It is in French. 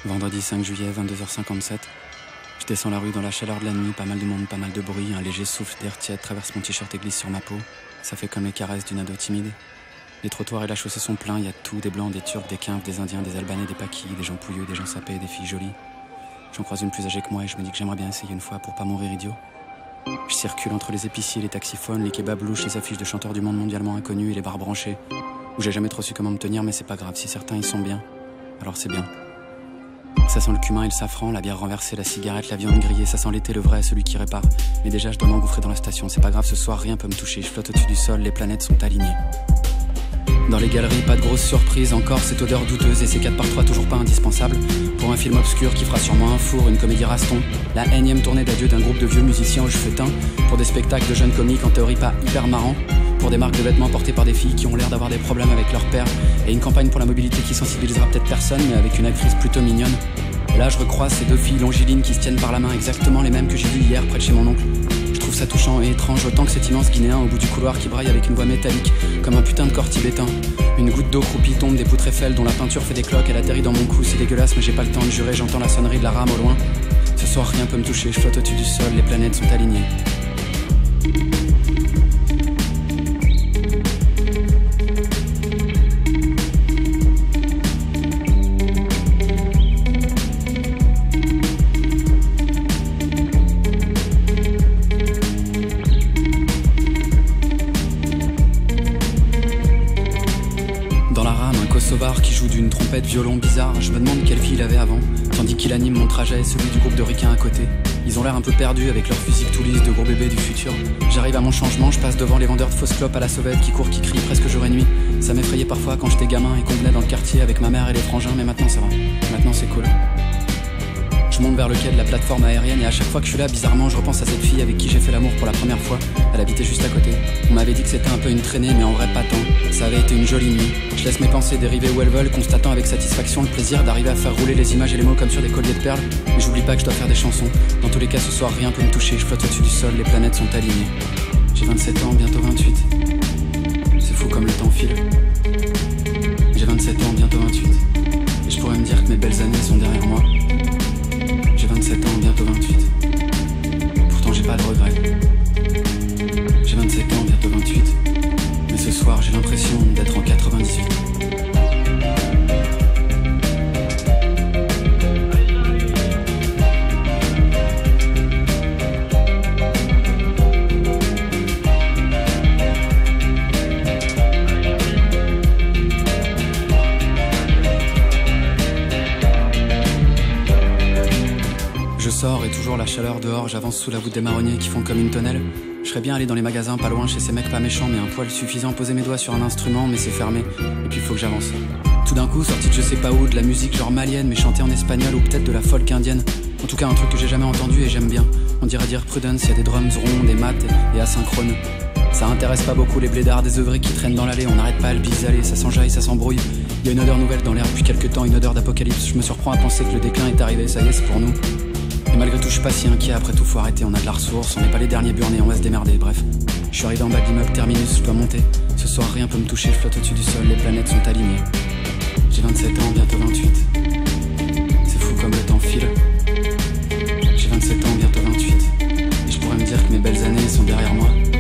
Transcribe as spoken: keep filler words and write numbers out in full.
Vendredi cinq juillet, vingt-deux heures cinquante-sept. Je descends la rue dans la chaleur de la nuit, pas mal de monde, pas mal de bruit. Un léger souffle d'air tiède traverse mon t-shirt et glisse sur ma peau. Ça fait comme les caresses d'une ado timide. Les trottoirs et la chaussée sont pleins, y a de tout, des blancs, des turcs, des quinves, des indiens, des albanais, des paquis, des gens pouilleux, des gens sapés, des filles jolies. J'en croise une plus âgée que moi et je me dis que j'aimerais bien essayer une fois pour pas mourir idiot. Je circule entre les épiciers, les taxiphones, les kebabs louches, les affiches de chanteurs du monde mondialement inconnus et les bars branchés, où j'ai jamais trop su comment me tenir, mais c'est pas grave, si certains y sont bien, alors c'est bien. Ça sent le cumin et le safran, la bière renversée, la cigarette, la viande grillée, ça sent l'été, le vrai, celui qui répare. Mais déjà je dois m'engouffrer dans la station, c'est pas grave, ce soir rien peut me toucher, je flotte au-dessus du sol, les planètes sont alignées. Dans les galeries, pas de grosses surprises, encore cette odeur douteuse et ces quatre par trois toujours pas indispensables. Pour un film obscur qui fera sûrement un four, une comédie raston. La énième tournée d'adieu d'un groupe de vieux musiciens aux cheveux teints. Pour des spectacles de jeunes comiques en théorie pas hyper marrants. Pour des marques de vêtements portées par des filles qui ont l'air d'avoir des problèmes avec leur père. Et une campagne pour la mobilité qui sensibilisera peut-être personne, mais avec une actrice plutôt mignonne. Et là je recroise ces deux filles longilines qui se tiennent par la main, exactement les mêmes que j'ai vues hier près de chez mon oncle. Je trouve ça touchant et étrange autant que cet immense Guinéen au bout du couloir qui braille avec une voix métallique comme un putain de corps tibétain. Une goutte d'eau croupie tombe des poutres Eiffel dont la peinture fait des cloques, elle atterrit dans mon cou, c'est dégueulasse mais j'ai pas le temps de jurer, j'entends la sonnerie de la rame au loin. Ce soir rien peut me toucher, je flotte au-dessus du sol, les planètes sont alignées. Qui joue d'une trompette violon bizarre, je me demande quelle vie il avait avant, tandis qu'il anime mon trajet et celui du groupe de ricains à côté. Ils ont l'air un peu perdus avec leur physique tout lisse de gros bébés du futur. J'arrive à mon changement, je passe devant les vendeurs de fausses clopes à la sauvette qui courent, qui crient presque jour et nuit. Ça m'effrayait parfois quand j'étais gamin et qu'on venait dans le quartier avec ma mère et les frangins, mais maintenant ça va, maintenant c'est cool. Je monte vers le quai de la plateforme aérienne et à chaque fois que je suis là, bizarrement, je repense à cette fille avec qui j'ai fait l'amour pour la première fois. Elle habitait juste à côté. On m'avait dit que c'était un peu une traînée, mais en vrai pas tant. Ça avait été une jolie nuit. Je laisse mes pensées dériver où elles veulent, constatant avec satisfaction le plaisir d'arriver à faire rouler les images et les mots comme sur des colliers de perles. Mais j'oublie pas que je dois faire des chansons. Dans tous les cas, ce soir, rien peut me toucher. Je flotte au-dessus du sol, les planètes sont alignées. J'ai vingt-sept ans, bientôt vingt-huit. C'est fou comme le temps file. J'ai vingt-sept ans, bientôt vingt-huit. Et je pourrais me dire que mes belles années sont derrière moi. J'ai vingt-sept ans, bientôt vingt-huit. Pourtant j'ai pas de regrets. J'ai vingt-sept ans, bientôt vingt-huit. Mais ce soir j'ai l'impression d'être en quatre-vingt-dix-huit. Et toujours la chaleur dehors, j'avance sous la voûte des marronniers qui font comme une tonnelle. Je serais bien allé dans les magasins pas loin chez ces mecs pas méchants, mais un poil suffisant, poser mes doigts sur un instrument, mais c'est fermé, et puis faut que j'avance. Tout d'un coup, sorti de je sais pas où, de la musique genre malienne, mais chantée en espagnol ou peut-être de la folk indienne. En tout cas un truc que j'ai jamais entendu et j'aime bien. On dirait dire Prudence, y a des drums ronds, des maths et asynchrones. Ça intéresse pas beaucoup les blédards des œuvres qui traînent dans l'allée, on n'arrête pas à le bisaler, ça s'enjaille, ça s'embrouille. Y a une odeur nouvelle dans l'air depuis quelques temps, une odeur d'apocalypse. Je me surprends à penser que le déclin est arrivé, ça y est, c'est pour nous. Et malgré tout je suis pas si inquiet, après tout faut arrêter, on a de la ressource, on n'est pas les derniers burnés, on va se démerder, bref. Je suis arrivé en bas de l'immeuble terminus, je dois monter. Ce soir rien peut me toucher, je flotte au-dessus du sol, les planètes sont alignées. J'ai vingt-sept ans, bientôt vingt-huit. C'est fou comme le temps file. J'ai vingt-sept ans, bientôt vingt-huit. Et je pourrais me dire que mes belles années sont derrière moi.